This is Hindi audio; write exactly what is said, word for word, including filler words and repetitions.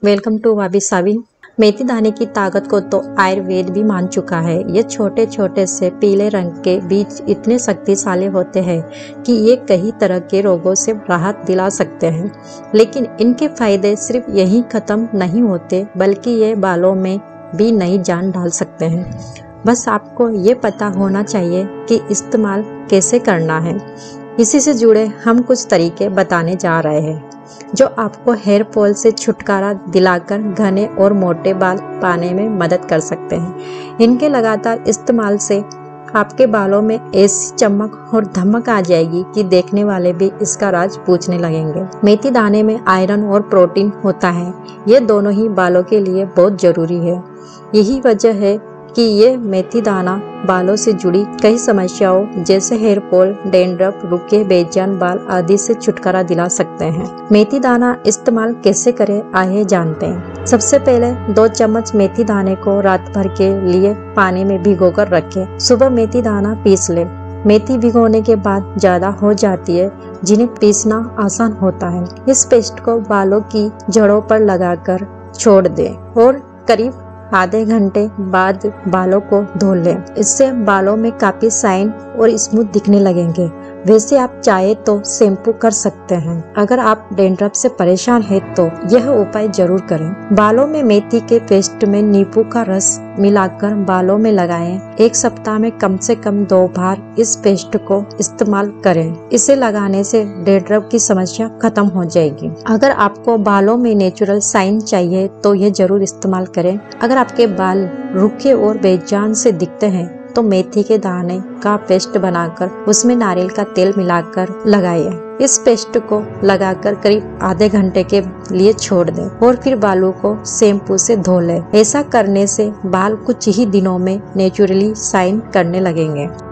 Welcome to Wabi Sabi. मेथी दाने की ताकत को तो आयुर्वेद भी मान चुका है। ये छोटे छोटे से पीले रंग के बीज इतने शक्तिशाली होते हैं कि ये कई तरह के रोगों से राहत दिला सकते हैं। लेकिन इनके फायदे सिर्फ यहीं खत्म नहीं होते, बल्कि ये बालों में भी नई जान डाल सकते हैं। बस आपको ये पता होना चाहिए कि इस्तेमाल कैसे करना है। इसी से जुड़े हम कुछ तरीके बताने जा रहे हैं जो आपको हेयर फॉल से छुटकारा दिलाकर घने और मोटे बाल पाने में मदद कर सकते हैं। इनके लगातार इस्तेमाल से आपके बालों में ऐसी चमक और धमक आ जाएगी कि देखने वाले भी इसका राज पूछने लगेंगे। मेथी दाने में आयरन और प्रोटीन होता है। ये दोनों ही बालों के लिए बहुत जरूरी है। यही वजह है कि ये मेथी दाना बालों से जुड़ी कई समस्याओं जैसे हेयर फॉल, डैंड्रफ, रुके बेजान बाल आदि से छुटकारा दिला सकते हैं। मेथी दाना इस्तेमाल कैसे करें, आइए जानते हैं। सबसे पहले दो चम्मच मेथी दाने को रात भर के लिए पानी में भिगोकर रखें। सुबह मेथी दाना पीस लें। मेथी भिगोने के बाद ज्यादा हो जाती है, जिन्हें पीसना आसान होता है। इस पेस्ट को बालों की जड़ों पर लगाकर छोड़ दें और करीब आधे घंटे बाद बालों को धो लें। इससे बालों में काफी शाइन और स्मूथ दिखने लगेंगे। वैसे आप चाहे तो शैम्पू कर सकते हैं। अगर आप डैंड्रफ से परेशान हैं तो यह उपाय जरूर करें। बालों में मेथी के पेस्ट में नींबू का रस मिलाकर बालों में लगाएं। एक सप्ताह में कम से कम दो बार इस पेस्ट को इस्तेमाल करें। इसे लगाने से डैंड्रफ की समस्या खत्म हो जाएगी। अगर आपको बालों में नेचुरल शाइन चाहिए तो यह जरूर इस्तेमाल करें। अगर आपके बाल रूखे और बेजान से दिखते हैं तो मेथी के दाने का पेस्ट बनाकर उसमें नारियल का तेल मिलाकर लगाइए। इस पेस्ट को लगाकर करीब आधे घंटे के लिए छोड़ दें और फिर बालों को शैम्पू से धो लें। ऐसा करने से बाल कुछ ही दिनों में नेचुरली शाइन करने लगेंगे।